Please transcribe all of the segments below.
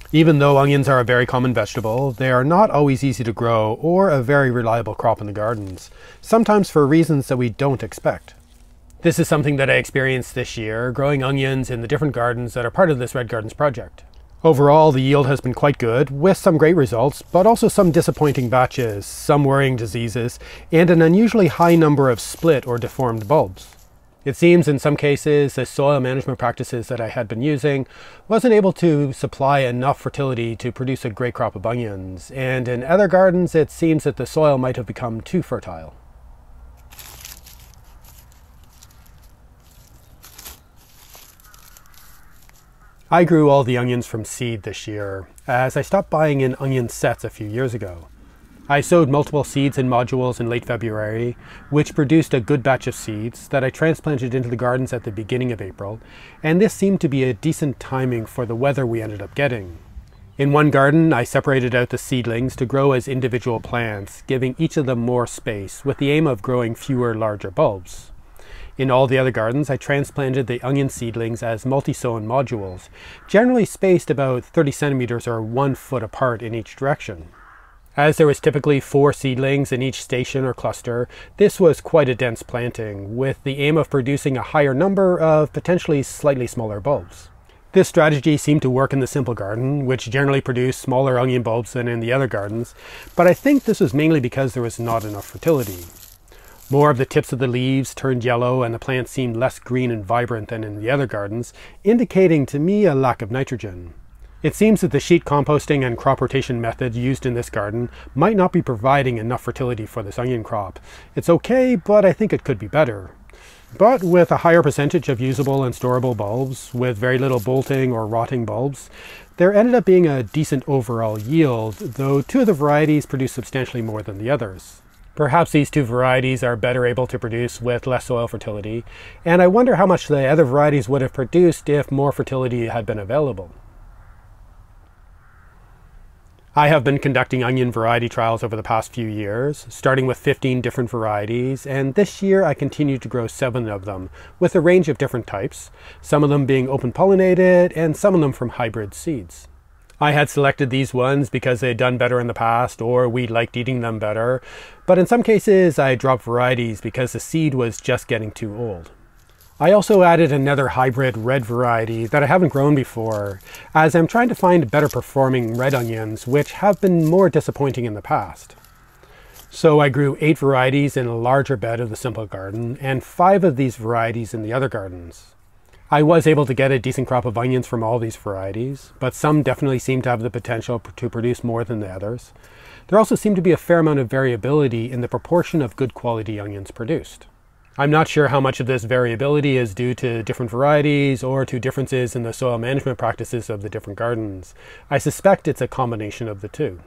Even though onions are a very common vegetable, they are not always easy to grow or a very reliable crop in the gardens, sometimes for reasons that we don't expect. This is something that I experienced this year, growing onions in the different gardens that are part of this Red Gardens project. Overall, the yield has been quite good, with some great results, but also some disappointing batches, some worrying diseases, and an unusually high number of split or deformed bulbs. It seems in some cases the soil management practices that I had been using wasn't able to supply enough fertility to produce a great crop of onions, and in other gardens it seems that the soil might have become too fertile. I grew all the onions from seed this year, as I stopped buying in onion sets a few years ago. I sowed multiple seeds in modules in late February, which produced a good batch of seeds that I transplanted into the gardens at the beginning of April, and this seemed to be a decent timing for the weather we ended up getting. In one garden, I separated out the seedlings to grow as individual plants, giving each of them more space, with the aim of growing fewer larger bulbs. In all the other gardens, I transplanted the onion seedlings as multi-sown modules, generally spaced about 30 centimeters or 1 foot apart in each direction. As there was typically 4 seedlings in each station or cluster, this was quite a dense planting, with the aim of producing a higher number of potentially slightly smaller bulbs. This strategy seemed to work in the simple garden, which generally produced smaller onion bulbs than in the other gardens, but I think this was mainly because there was not enough fertility. More of the tips of the leaves turned yellow and the plants seemed less green and vibrant than in the other gardens, indicating to me a lack of nitrogen. It seems that the sheet composting and crop rotation method used in this garden might not be providing enough fertility for this onion crop. It's okay, but I think it could be better. But with a higher percentage of usable and storable bulbs, with very little bolting or rotting bulbs, there ended up being a decent overall yield, though 2 of the varieties produced substantially more than the others. Perhaps these 2 varieties are better able to produce with less soil fertility, and I wonder how much the other varieties would have produced if more fertility had been available. I have been conducting onion variety trials over the past few years, starting with 15 different varieties, and this year I continued to grow 7 of them, with a range of different types, some of them being open pollinated and some of them from hybrid seeds. I had selected these ones because they had done better in the past or we liked eating them better, but in some cases I dropped varieties because the seed was just getting too old. I also added another hybrid red variety that I haven't grown before, as I'm trying to find better performing red onions which have been more disappointing in the past. So I grew 8 varieties in a larger bed of the simple garden and 5 of these varieties in the other gardens. I was able to get a decent crop of onions from all these varieties, but some definitely seem to have the potential to produce more than the others. There also seemed to be a fair amount of variability in the proportion of good quality onions produced. I'm not sure how much of this variability is due to different varieties or to differences in the soil management practices of the different gardens. I suspect it's a combination of the 2.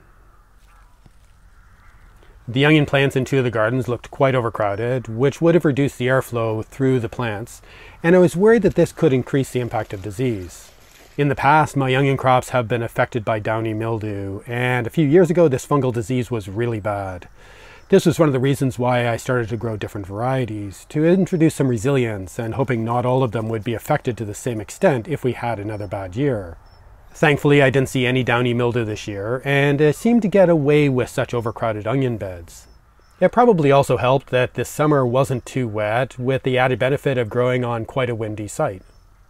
The onion plants in 2 of the gardens looked quite overcrowded, which would have reduced the airflow through the plants, and I was worried that this could increase the impact of disease. In the past, my onion crops have been affected by downy mildew, and a few years ago this fungal disease was really bad. This was one of the reasons why I started to grow different varieties, to introduce some resilience and hoping not all of them would be affected to the same extent if we had another bad year. Thankfully, I didn't see any downy mildew this year, and it seemed to get away with such overcrowded onion beds. It probably also helped that this summer wasn't too wet, with the added benefit of growing on quite a windy site.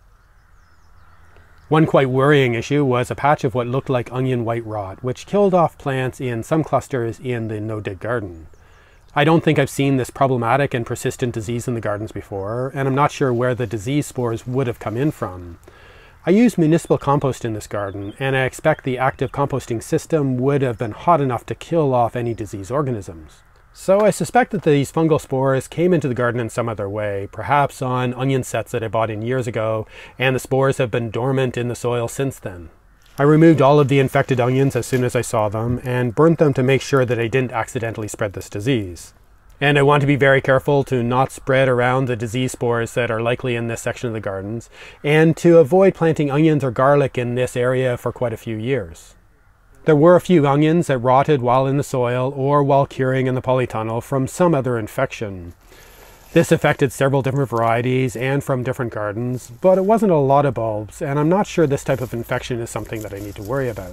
One quite worrying issue was a patch of what looked like onion white rot, which killed off plants in some clusters in the no-dig garden. I don't think I've seen this problematic and persistent disease in the gardens before, and I'm not sure where the disease spores would have come in from. I used municipal compost in this garden, and I expect the active composting system would have been hot enough to kill off any disease organisms. So I suspect that these fungal spores came into the garden in some other way, perhaps on onion sets that I bought in years ago, and the spores have been dormant in the soil since then. I removed all of the infected onions as soon as I saw them, and burnt them to make sure that I didn't accidentally spread this disease. And I want to be very careful to not spread around the disease spores that are likely in this section of the gardens, and to avoid planting onions or garlic in this area for quite a few years. There were a few onions that rotted while in the soil or while curing in the polytunnel from some other infection. This affected several different varieties and from different gardens, but it wasn't a lot of bulbs, and I'm not sure this type of infection is something that I need to worry about.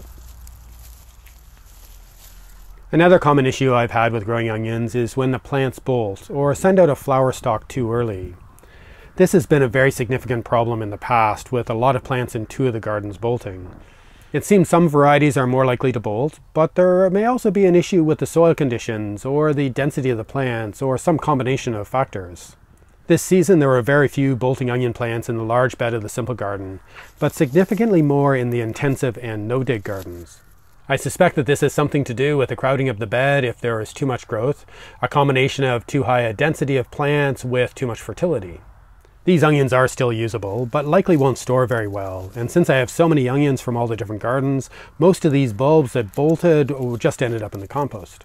Another common issue I've had with growing onions is when the plants bolt or send out a flower stalk too early. This has been a very significant problem in the past, with a lot of plants in 2 of the gardens bolting. It seems some varieties are more likely to bolt, but there may also be an issue with the soil conditions or the density of the plants or some combination of factors. This season there were very few bolting onion plants in the large bed of the simple garden, but significantly more in the intensive and no-dig gardens. I suspect that this has something to do with the crowding of the bed if there is too much growth, a combination of too high a density of plants with too much fertility. These onions are still usable, but likely won't store very well, and since I have so many onions from all the different gardens, most of these bulbs that bolted just ended up in the compost.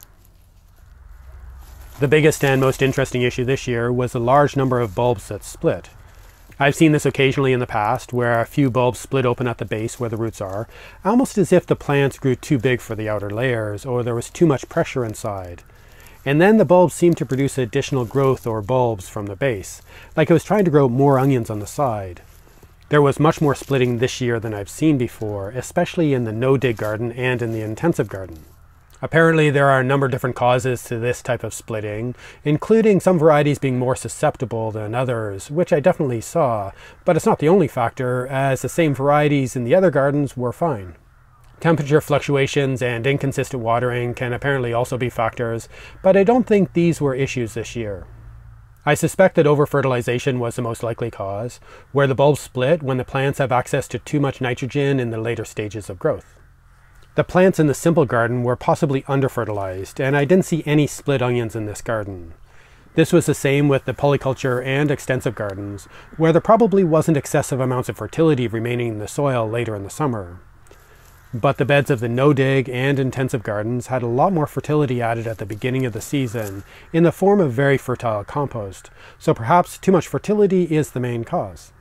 The biggest and most interesting issue this year was the large number of bulbs that split. I've seen this occasionally in the past, where a few bulbs split open at the base where the roots are, almost as if the plants grew too big for the outer layers, or there was too much pressure inside. And then the bulbs seemed to produce additional growth or bulbs from the base, like it was trying to grow more onions on the side. There was much more splitting this year than I've seen before, especially in the no-dig garden and in the intensive garden. Apparently there are a number of different causes to this type of splitting, including some varieties being more susceptible than others, which I definitely saw, but it's not the only factor, as the same varieties in the other gardens were fine. Temperature fluctuations and inconsistent watering can apparently also be factors, but I don't think these were issues this year. I suspect that over-fertilization was the most likely cause, where the bulbs split when the plants have access to too much nitrogen in the later stages of growth. The plants in the simple garden were possibly under-fertilized, and I didn't see any split onions in this garden. This was the same with the polyculture and extensive gardens, where there probably wasn't excessive amounts of fertility remaining in the soil later in the summer. But the beds of the no-dig and intensive gardens had a lot more fertility added at the beginning of the season in the form of very fertile compost, so perhaps too much fertility is the main cause.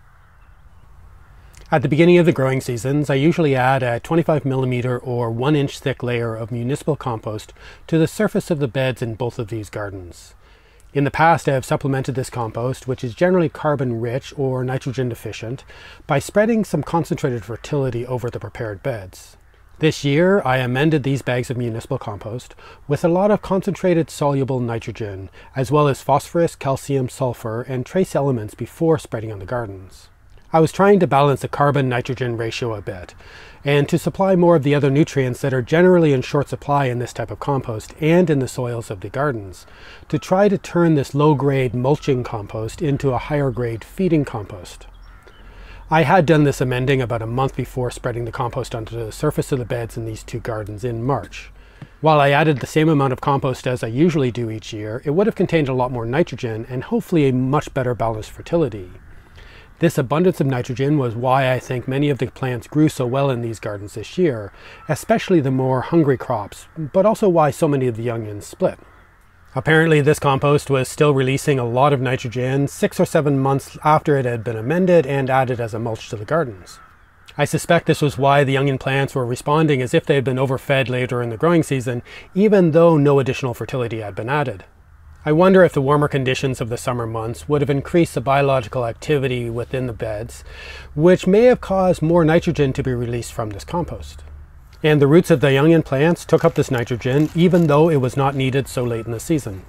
At the beginning of the growing seasons, I usually add a 25mm or 1-inch thick layer of municipal compost to the surface of the beds in both of these gardens. In the past, I have supplemented this compost, which is generally carbon-rich or nitrogen-deficient, by spreading some concentrated fertility over the prepared beds. This year, I amended these bags of municipal compost with a lot of concentrated soluble nitrogen, as well as phosphorus, calcium, sulfur, and trace elements before spreading on the gardens. I was trying to balance the carbon-nitrogen ratio a bit, and to supply more of the other nutrients that are generally in short supply in this type of compost and in the soils of the gardens, to try to turn this low-grade mulching compost into a higher-grade feeding compost. I had done this amending about a month before spreading the compost onto the surface of the beds in these 2 gardens in March. While I added the same amount of compost as I usually do each year, it would have contained a lot more nitrogen and hopefully a much better balanced fertility. This abundance of nitrogen was why I think many of the plants grew so well in these gardens this year, especially the more hungry crops, but also why so many of the onions split. Apparently this compost was still releasing a lot of nitrogen 6 or 7 months after it had been amended and added as a mulch to the gardens. I suspect this was why the onion plants were responding as if they had been overfed later in the growing season, even though no additional fertility had been added. I wonder if the warmer conditions of the summer months would have increased the biological activity within the beds, which may have caused more nitrogen to be released from this compost. And the roots of the onion plants took up this nitrogen even though it was not needed so late in the season.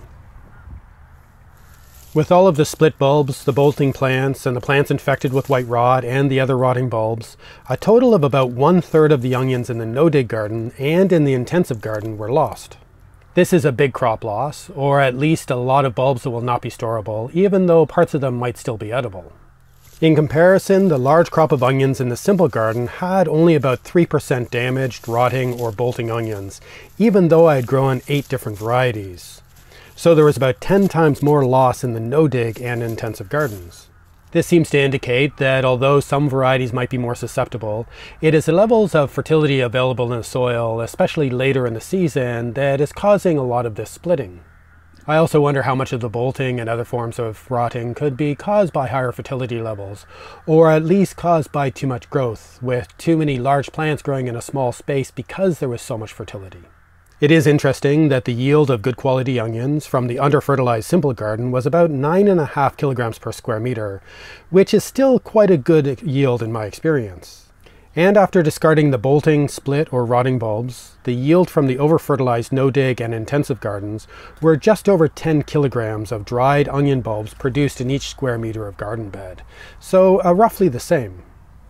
With all of the split bulbs, the bolting plants, and the plants infected with white rot and the other rotting bulbs, a total of about 1/3 of the onions in the no-dig garden and in the intensive garden were lost. This is a big crop loss, or at least a lot of bulbs that will not be storable, even though parts of them might still be edible. In comparison, the large crop of onions in the simple garden had only about 3% damaged, rotting, or bolting onions, even though I had grown 8 different varieties. So there was about 10 times more loss in the no-dig and intensive gardens. This seems to indicate that although some varieties might be more susceptible, it is the levels of fertility available in the soil, especially later in the season, that is causing a lot of this splitting. I also wonder how much of the bolting and other forms of rotting could be caused by higher fertility levels, or at least caused by too much growth, with too many large plants growing in a small space because there was so much fertility. It is interesting that the yield of good quality onions from the under-fertilized simple garden was about 9.5 kilograms per square meter, which is still quite a good yield in my experience. And after discarding the bolting, split, or rotting bulbs, the yield from the over-fertilized no-dig and intensive gardens were just over 10 kilograms of dried onion bulbs produced in each square meter of garden bed, so roughly the same.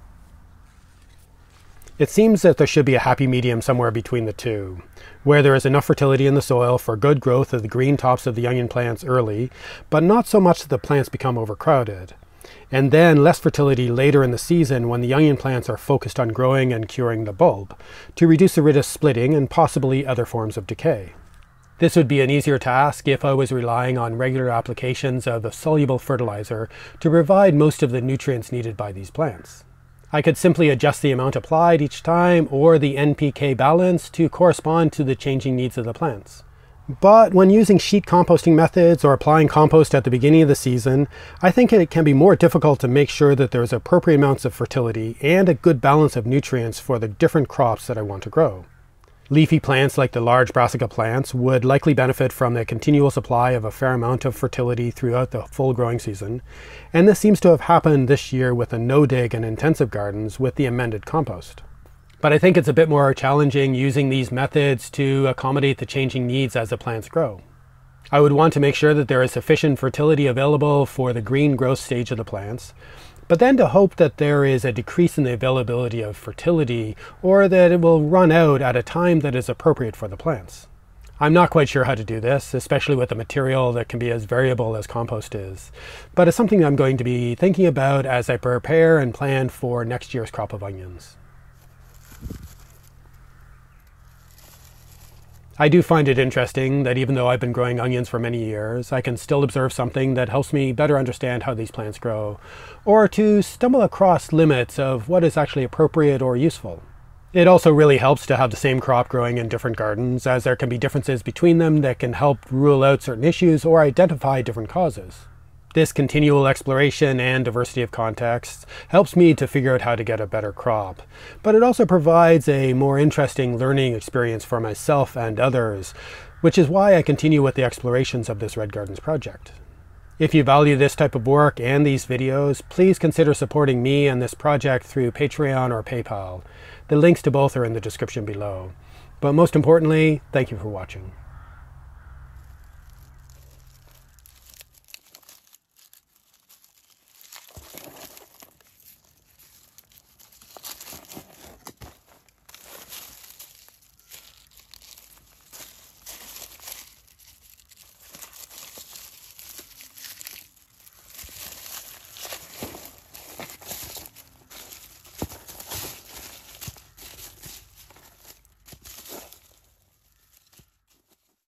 It seems that there should be a happy medium somewhere between the two, where there is enough fertility in the soil for good growth of the green tops of the onion plants early, but not so much that the plants become overcrowded, and then less fertility later in the season when the onion plants are focused on growing and curing the bulb, to reduce the rate of splitting and possibly other forms of decay. This would be an easier task if I was relying on regular applications of a soluble fertilizer to provide most of the nutrients needed by these plants. I could simply adjust the amount applied each time or the NPK balance to correspond to the changing needs of the plants. But when using sheet composting methods or applying compost at the beginning of the season, I think it can be more difficult to make sure that there's appropriate amounts of fertility and a good balance of nutrients for the different crops that I want to grow. Leafy plants like the large brassica plants would likely benefit from the continual supply of a fair amount of fertility throughout the full growing season, and this seems to have happened this year with the no-dig and intensive gardens with the amended compost. But I think it's a bit more challenging using these methods to accommodate the changing needs as the plants grow. I would want to make sure that there is sufficient fertility available for the green growth stage of the plants, but then to hope that there is a decrease in the availability of fertility or that it will run out at a time that is appropriate for the plants. I'm not quite sure how to do this, especially with a material that can be as variable as compost is, but it's something I'm going to be thinking about as I prepare and plan for next year's crop of onions. I do find it interesting that even though I've been growing onions for many years, I can still observe something that helps me better understand how these plants grow, or to stumble across limits of what is actually appropriate or useful. It also really helps to have the same crop growing in different gardens, as there can be differences between them that can help rule out certain issues or identify different causes. This continual exploration and diversity of contexts helps me to figure out how to get a better crop, but it also provides a more interesting learning experience for myself and others, which is why I continue with the explorations of this Red Gardens project. If you value this type of work and these videos, please consider supporting me and this project through Patreon or PayPal. The links to both are in the description below. But most importantly, thank you for watching.